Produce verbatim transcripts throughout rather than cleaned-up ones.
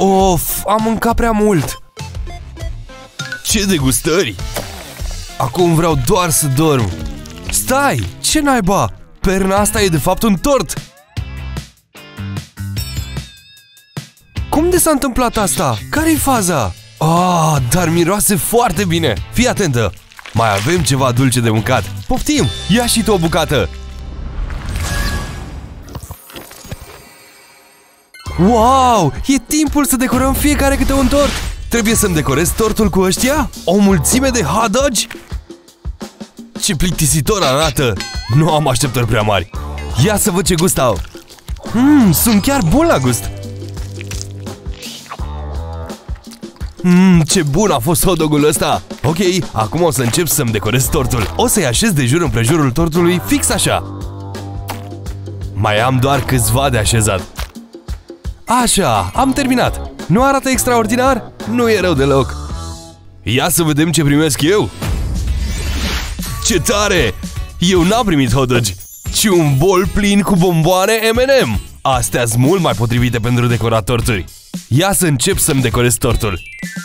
Of, am mâncat prea mult. Ce degustări! Acum vreau doar să dorm. Stai, ce naiba? Perna asta e de fapt un tort. Cum de s-a întâmplat asta? Care-i faza? Ah, dar miroase foarte bine. Fii atentă. Mai avem ceva dulce de mâncat. Poftim, ia și tu o bucată. Wow, e timpul să decorăm fiecare câte un tort. Trebuie să-mi decorez tortul cu ăștia? O mulțime de hot dogi? Ce plictisitor arată. Nu am așteptări prea mari. Ia să văd ce gust au. Mmm, sunt chiar bun la gust. Mmm, ce bun a fost hot dog-ul ăsta. Ok, acum o să încep să-mi decorez tortul. O să-i așez de jur împrejurul tortului fix așa. Mai am doar câțiva de așezat. Așa, am terminat. Nu arată extraordinar? Nu e rău deloc. Ia să vedem ce primesc eu. Ce tare! Eu n-am primit hot dogi, ci un bol plin cu bomboane M and M. Astea-s mult mai potrivite pentru decorat torturi. Ia să încep să-mi decorez tortul.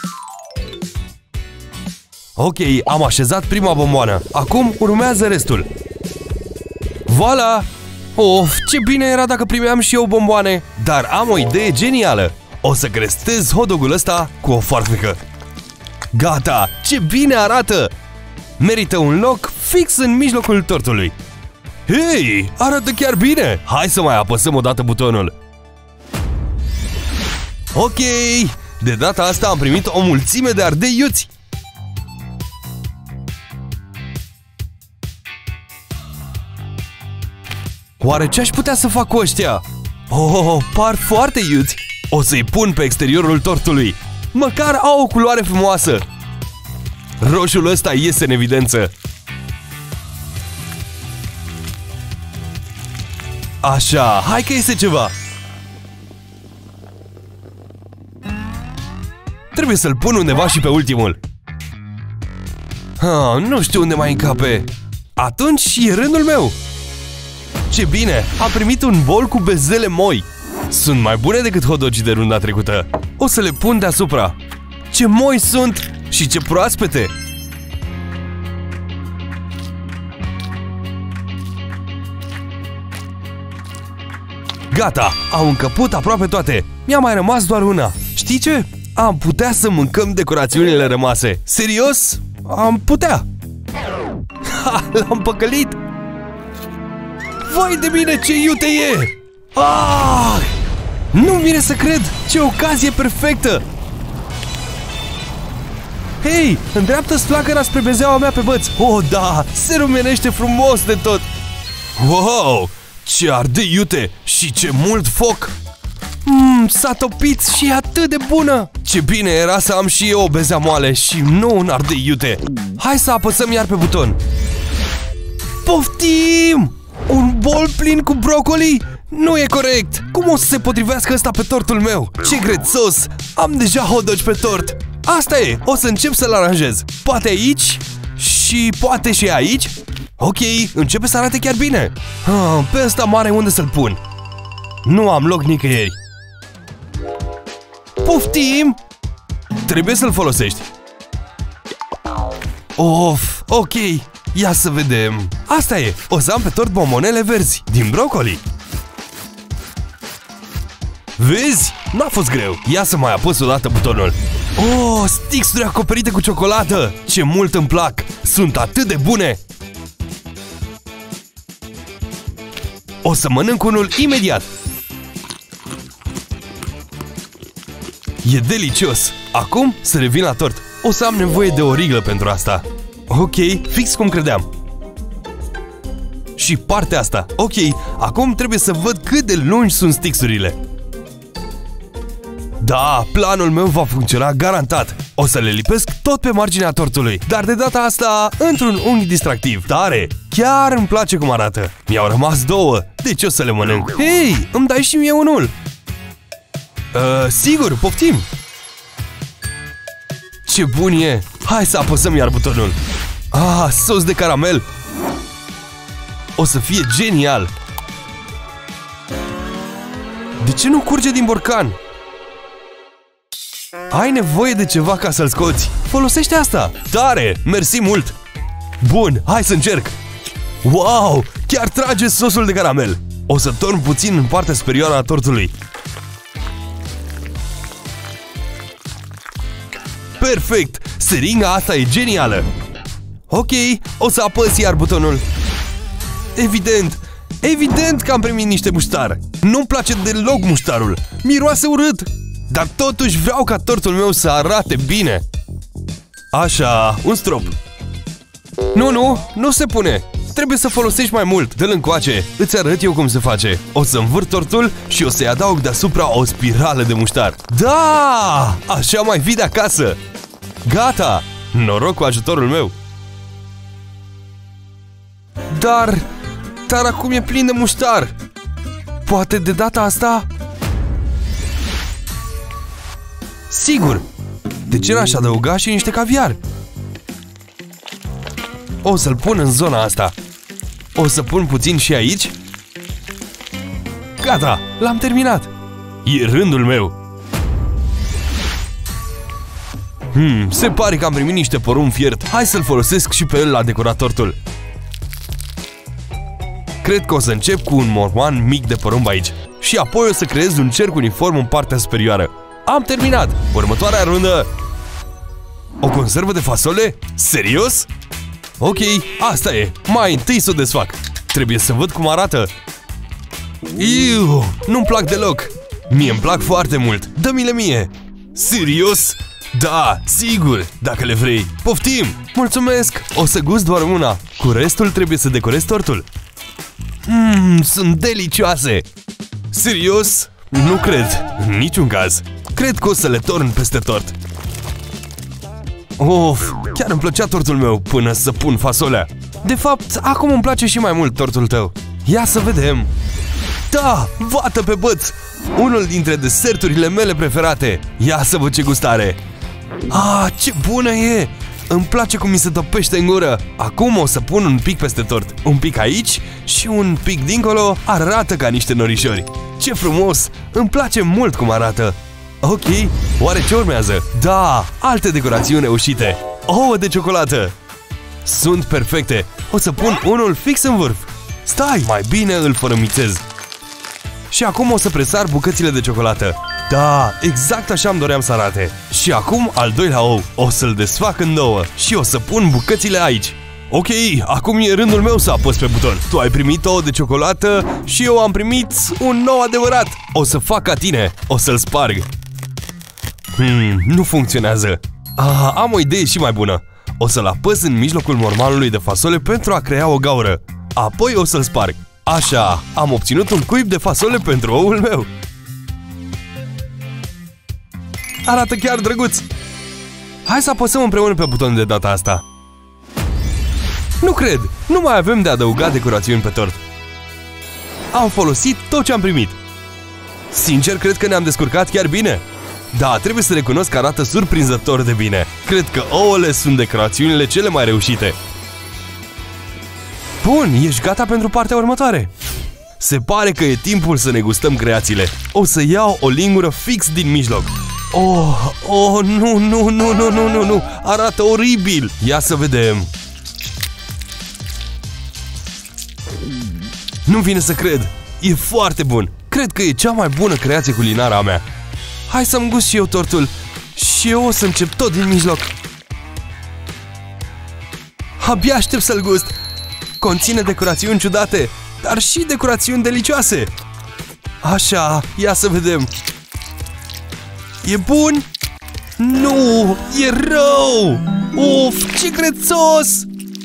Ok, am așezat prima bomboană. Acum urmează restul. Voilà! Of, ce bine era dacă primeam și eu bomboane. Dar am o idee genială. O să crestez hot dog-ul ăsta cu o farfecă. Gata! Ce bine arată! Merită un loc fix în mijlocul tortului. Hei, arată chiar bine! Hai să mai apăsăm o dată butonul. Ok, de data asta am primit o mulțime de ardei iuți. Oare ce aș putea să fac cu ăștia? Oh, par foarte iuți. O să-i pun pe exteriorul tortului. Măcar au o culoare frumoasă. Roșul ăsta iese în evidență. Așa, hai că iese ceva. Trebuie să-l pun undeva și pe ultimul. ah, Nu știu unde mai încape. Atunci e rândul meu. Ce bine, am primit un bol cu bezele moi. Sunt mai bune decât hot dogii de runda trecută. O să le pun deasupra. Ce moi sunt și ce proaspete. Gata, au încăput aproape toate. Mi-a mai rămas doar una. Știi ce? Am putea să mâncăm decorațiunile rămase. Serios? Am putea. Ha, l-am păcălit. Vai de mine, ce iute e! Ah! Nu-mi vine să cred! Ce ocazie perfectă! Hei, îndreaptă-ți flacăra spre bezeaua mea pe băț. Oh, da! Se rumenește frumos de tot! Wow! Ce ardei iute! Și ce mult foc! Mmm, s-a topit și e atât de bună! Ce bine era să am și eu o bezea moale și nu un ardei iute! Hai să apăsăm iar pe buton! Poftim! Un bol plin cu brocoli? Nu e corect! Cum o să se potrivească ăsta pe tortul meu? Ce grețos! Am deja hot dogi pe tort! Asta e! O să încep să-l aranjez. Poate aici și poate și aici. Ok, începe să arate chiar bine. ah, Pe ăsta mare unde să-l pun? Nu am loc nicăieri. Poftim! Trebuie să-l folosești. Of, ok. Ia să vedem. Asta e, o să am pe tort bombonele verzi din brocoli. Vezi? N-a fost greu. Ia să mai apăs o dată butonul. Oh, stixuri acoperite cu ciocolată. Ce mult îmi plac. Sunt atât de bune. O să mănânc unul imediat. E delicios. Acum să revin la tort. O să am nevoie de o riglă pentru asta. Ok, fix cum credeam. Și partea asta. Ok, acum trebuie să văd cât de lungi sunt stixurile. Da, planul meu va funcționa garantat. O să le lipesc tot pe marginea tortului, dar de data asta într-un unghi distractiv. Tare! Chiar îmi place cum arată. Mi-au rămas două, deci o să le mănânc. Hei, îmi dai și mie unul? Uh, sigur, poftim! Ce bun e! Hai să apăsăm iar butonul. Ah, sos de caramel! O să fie genial! De ce nu curge din borcan? Ai nevoie de ceva ca să-l scoți. Folosește asta. Tare! Mersi mult! Bun, hai să încerc. Wow! Chiar trage sosul de caramel. O să torn puțin în partea superioară a tortului. Perfect! Seringa asta e genială! Ok, o să apăs iar butonul. Evident! Evident că am primit niște muștar. Nu-mi place deloc muștarul. Miroase urât. Dar totuși vreau ca tortul meu să arate bine. Așa, un strop. Nu, nu, nu se pune. Trebuie să folosești mai mult. Dă-l încoace. Îți arăt eu cum se face. O să învârt tortul și o să-i adaug deasupra o spirală de muștar. Da! Așa mai vii de acasă. Gata! Noroc cu ajutorul meu. Dar... Dar acum e plin de muștar. Poate de data asta? Sigur! De ce n-aș adăuga și niște caviar? O să-l pun în zona asta. O să pun puțin și aici. Gata! L-am terminat! E rândul meu! Hmm, se pare că am primit niște porumb fiert. Hai să-l folosesc și pe el la decorat tortul. Cred că o să încep cu un morman mic de porumb aici. Și apoi o să creez un cerc uniform în partea superioară. Am terminat! Următoarea rundă... O conservă de fasole? Serios? Ok, asta e. Mai întâi să o desfac. Trebuie să văd cum arată. Iu, nu-mi plac deloc. Mie îmi plac foarte mult. Dă-mi-le mie. Serios? Da, sigur, dacă le vrei. Poftim! Mulțumesc! O să gust doar una. Cu restul trebuie să decorez tortul. Mmm, sunt delicioase! Serios? Nu cred, în niciun caz. Cred că o să le torn peste tort. Of, chiar îmi plăcea tortul meu până să pun fasolea. De fapt, acum îmi place și mai mult tortul tău. Ia să vedem. Da, vată pe băț! Unul dintre deserturile mele preferate. Ia să văd ce gustare. Ah, ce bună e! Îmi place cum mi se topește în gură. Acum o să pun un pic peste tort. Un pic aici și un pic dincolo. Arată ca niște norișori. Ce frumos! Îmi place mult cum arată. Ok, oare ce urmează? Da, alte decorațiuni reușite. Ouă de ciocolată. Sunt perfecte. O să pun unul fix în vârf. Stai, mai bine îl fărâmițez. Și acum o să presar bucățile de ciocolată. Da, exact așa îmi doream să arate. Și acum al doilea ou. O să-l desfac în două și o să pun bucățile aici. Ok, acum e rândul meu să apăs pe buton. Tu ai primit ouă de ciocolată și eu am primit un nou adevărat. O să fac ca tine. O să-l sparg. Hmm, nu funcționează. Ah, am o idee și mai bună. O să-l apăs în mijlocul mormanului de fasole pentru a crea o gaură. Apoi o să-l sparg. Așa, am obținut un cuib de fasole pentru oul meu. Arată chiar drăguț. Hai să apăsăm împreună pe buton de data asta. Nu cred, nu mai avem de adăugat decorațiuni pe tort. Am folosit tot ce am primit. Sincer, cred că ne-am descurcat chiar bine. Da, trebuie să recunosc că arată surprinzător de bine. Cred că ouăle sunt decorațiunile cele mai reușite. Bun, ești gata pentru partea următoare? Se pare că e timpul să ne gustăm creațiile. O să iau o lingură fix din mijloc. Oh, oh, nu, nu, nu, nu, nu, nu, nu. Arată oribil. Ia să vedem. Nu vine să cred. E foarte bun. Cred că e cea mai bună creație culinară a mea. Hai să-mi gust și eu tortul. Și eu o să încep tot din mijloc. Abia aștept să-l gust. Conține decorațiuni ciudate, dar și decorațiuni delicioase. Așa, ia să vedem. E bun? Nu, e rău. Uf, ce crețos!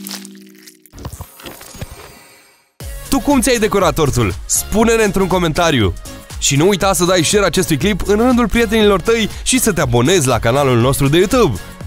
Tu cum ți-ai decorat tortul? Spune-ne într-un comentariu. Și nu uita să dai share acestui clip în rândul prietenilor tăi și să te abonezi la canalul nostru de YouTube.